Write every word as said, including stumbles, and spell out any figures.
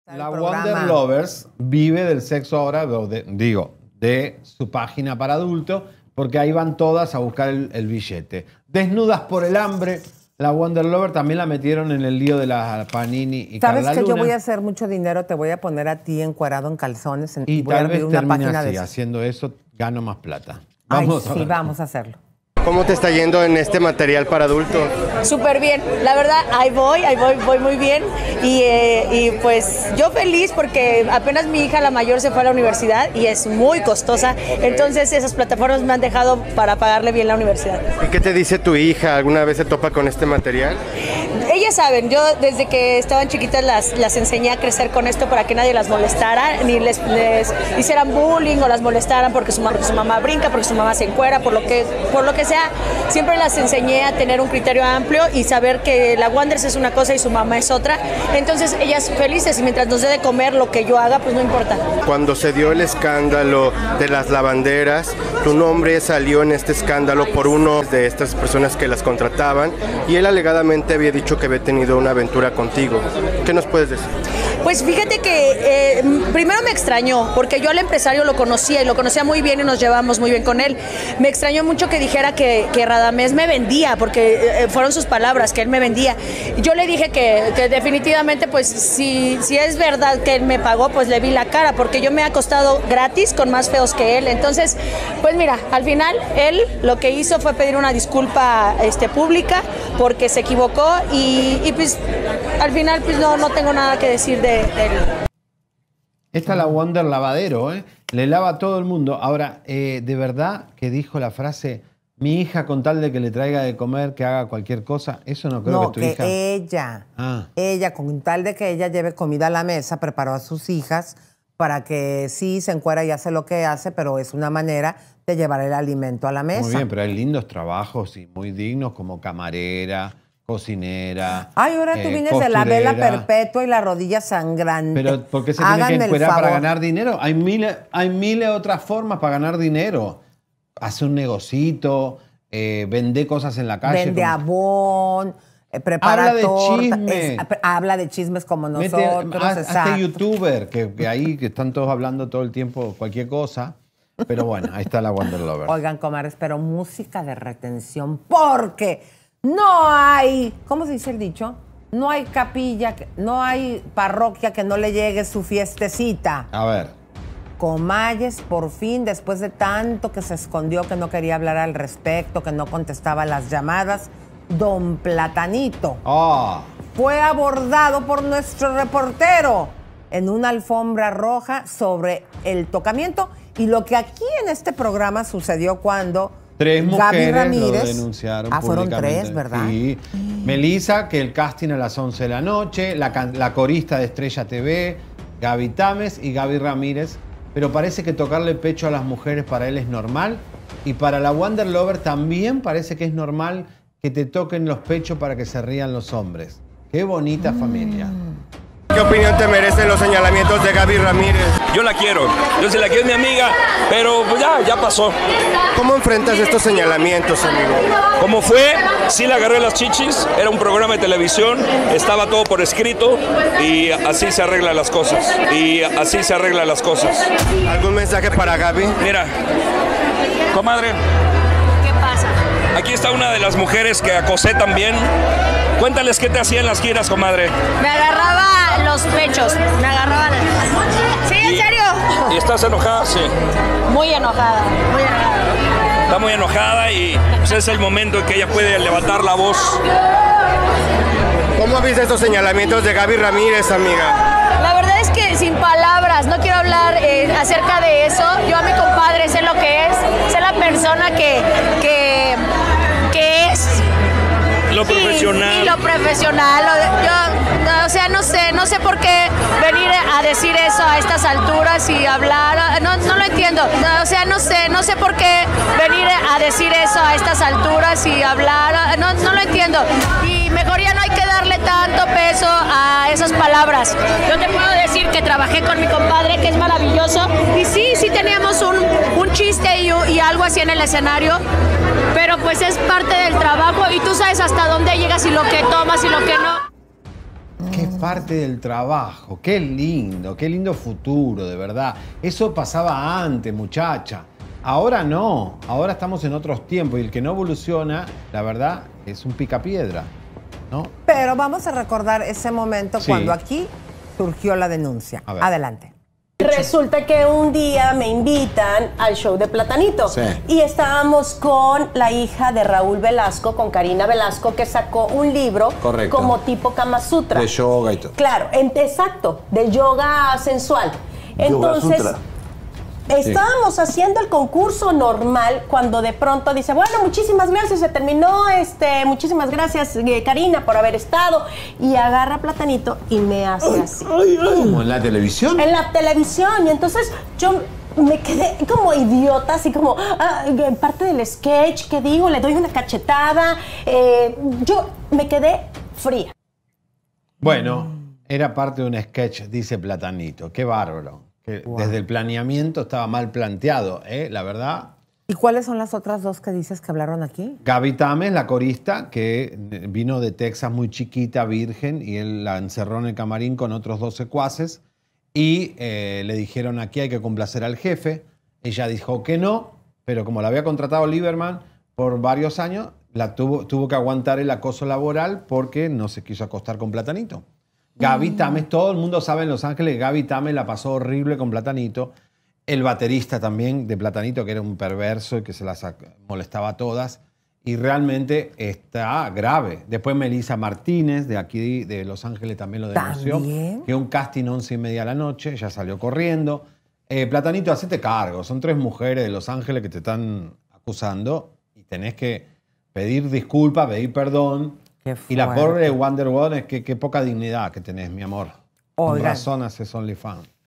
La Wonder Lovers vive del sexo ahora, de, digo, de su página para adultos, porque ahí van todas a buscar el, el billete. Desnudas por el hambre, la Wonder Lover también la metieron en el lío de la Panini y ¿Sabes Carla que Luna. yo voy a hacer mucho dinero? Te voy a poner a ti encuerado en calzones en, y, y voy tal a abrir vez una termine página así, de haciendo eso gano más plata. Vamos Ay, sí, a vamos a hacerlo. ¿Cómo te está yendo en este material para adultos? Súper bien, la verdad, ahí voy, ahí voy, voy muy bien y, eh, y pues yo feliz porque apenas mi hija la mayor se fue a la universidad y es muy costosa, entonces esas plataformas me han dejado para pagarle bien la universidad. ¿Y qué te dice tu hija? ¿Alguna vez se topa con este material? Ellas saben, yo desde que estaban chiquitas las, las enseñé a crecer con esto para que nadie las molestara, ni les, les hicieran bullying o las molestaran porque su, porque su mamá brinca, porque su mamá se encuera, por lo que, por lo que sea. Siempre las enseñé a tener un criterio amplio y saber que la Wonders es una cosa y su mamá es otra. Entonces ellas felices y mientras nos dé de comer lo que yo haga, pues no importa. Cuando se dio el escándalo de las lavanderas, tu nombre salió en este escándalo por uno de estas personas que las contrataban y él alegadamente había dicho que había tenido una aventura contigo. ¿Qué nos puedes decir? Pues fíjate que eh, primero me extrañó, porque yo al empresario lo conocía y lo conocía muy bien y nos llevamos muy bien con él. Me extrañó mucho que dijera que, que Radamés me vendía, porque eh, fueron sus palabras, que él me vendía. Yo le dije que, que definitivamente, pues si, si es verdad que él me pagó, pues le vi la cara, porque yo me he acostado gratis con más feos que él. Entonces, pues mira, al final él lo que hizo fue pedir una disculpa este, pública, porque se equivocó y, y pues al final pues no, no tengo nada que decir de Esta es la Wonder Lavadero, ¿eh? Le lava a todo el mundo. Ahora, eh, de verdad que dijo la frase, mi hija con tal de que le traiga de comer, que haga cualquier cosa, eso no creo no, que tu que hija... ella, ah. ella con tal de que ella lleve comida a la mesa, preparó a sus hijas para que sí se encuera y hace lo que hace, pero es una manera de llevar el alimento a la mesa. Muy bien, pero hay lindos trabajos y muy dignos como camarera, cocinera. Ay, ahora tú eh, vienes costurera. de la vela perpetua y la rodilla sangrante. Pero ¿por qué se tiene que encuerar para ganar dinero? Hay miles, hay miles de otras formas para ganar dinero. Hace un negocito, eh, vende cosas en la calle. Vende como... abón, eh, prepara Habla de torta, chisme. es, habla de chismes como Mete, nosotros. haz, hazte youtuber, que, que ahí que están todos hablando todo el tiempo cualquier cosa. Pero bueno, ahí está la Wonder Lover. Oigan, comadres, pero música de retención, porque no hay, ¿cómo se dice el dicho? No hay capilla, no hay parroquia que no le llegue su fiestecita. A ver. Comayes, por fin, después de tanto que se escondió, que no quería hablar al respecto, que no contestaba las llamadas, don Platanito oh. fue abordado por nuestro reportero en una alfombra roja sobre el tocamiento y lo que aquí en este programa sucedió cuando Tres mujeres Gaby Ramírez, lo denunciaron ah, fueron públicamente. tres, ¿verdad? Sí. Mm. Melissa, que el casting a las once de la noche, la, la corista de Estrella T V, Gaby Tames y Gaby Ramírez. Pero parece que tocarle pecho a las mujeres para él es normal. Y para la Wonder Lover también parece que es normal que te toquen los pechos para que se rían los hombres. Qué bonita mm. familia. ¿Qué opinión te merecen los señalamientos de Gaby Ramírez? Yo la quiero, yo sé la quiero, es mi amiga, pero pues ya, ya pasó. ¿Cómo enfrentas estos señalamientos, amigo? ¿Cómo fue? Sí le agarré las chichis, era un programa de televisión, estaba todo por escrito y así se arreglan las cosas. Y así se arreglan las cosas. ¿Algún mensaje para Gaby? Mira, comadre. ¿Qué pasa? Aquí está una de las mujeres que acosé también. Cuéntales qué te hacía en las giras, comadre. Me agarraba los pechos, me agarraba... ¿Sí, en serio? ¿Y estás enojada? Sí. Muy enojada, muy enojada. Está muy enojada y pues, es el momento en que ella puede levantar la voz. ¿Cómo viste estos señalamientos de Gaby Ramírez, amiga? La verdad es que sin palabras, no quiero hablar eh, acerca de eso. Yo a mi compadre sé lo que es, sé la persona que, que, que es. Lo profesional. Y, y lo profesional. Lo, yo, no, o sea, no sé, no sé por qué venir a decir eso a estas alturas y hablar. No, no lo entiendo. No, o sea, no sé, no sé por qué venir a decir eso a estas alturas y hablar. No, no lo entiendo. Y mejor ya no hay que darle tanto peso a esas palabras. Yo te puedo decir que trabajé con mi compadre, que es maravilloso. Y sí, sí teníamos un, un chiste y, y algo así en el escenario. Pero pues es parte del trabajo y tú sabes hasta dónde llegas y lo que tomas y lo que no. Qué parte del trabajo. Qué lindo, qué lindo futuro, de verdad. Eso pasaba antes, muchacha. Ahora no, ahora estamos en otros tiempos y el que no evoluciona, la verdad, es un picapiedra, ¿no? Pero vamos a recordar ese momento Sí. cuando aquí surgió la denuncia. A ver. Adelante. Resulta que un día me invitan al show de Platanito Sí. y estábamos con la hija de Raúl Velasco, con Karina Velasco, que sacó un libro Correcto. como tipo Kama Sutra. De yoga y todo. Claro, en- exacto, de yoga sensual. Entonces, Sutra. estábamos haciendo el concurso normal cuando de pronto dice, bueno, muchísimas gracias, se terminó, este, muchísimas gracias, eh, Karina, por haber estado. Y agarra Platanito y me hace así. ¿Como en la televisión? En la televisión. Y entonces yo me quedé como idiota, así como ah, en parte del sketch, ¿qué digo? Le doy una cachetada. Eh, yo me quedé fría. Bueno, era parte de un sketch, dice Platanito. Qué bárbaro. Que desde el planeamiento estaba mal planteado, ¿eh? La verdad. ¿Y cuáles son las otras dos que dices que hablaron aquí? Gaby Tames, la corista, que vino de Texas muy chiquita, virgen, y él la encerró en el camarín con otros dos secuaces y eh, le dijeron aquí hay que complacer al jefe. Ella dijo que no, pero como la había contratado Lieberman por varios años, la tuvo, tuvo que aguantar el acoso laboral porque no se quiso acostar con Platanito. Gaby Tames, todo el mundo sabe en Los Ángeles que Gaby Tames la pasó horrible con Platanito. El baterista también de Platanito, que era un perverso y que se las molestaba a todas. Y realmente está grave. Después Melissa Martínez, de aquí de Los Ángeles, también lo denunció. ¿También? Que un casting once y media de la noche, ella salió corriendo. Eh, Platanito, hacete cargo. Son tres mujeres de Los Ángeles que te están acusando y tenés que pedir disculpas, pedir perdón. Qué Y la fuerte. pobre Wonder Woman, es que qué poca dignidad que tenés, mi amor. Con Oigan. razón haces OnlyFans.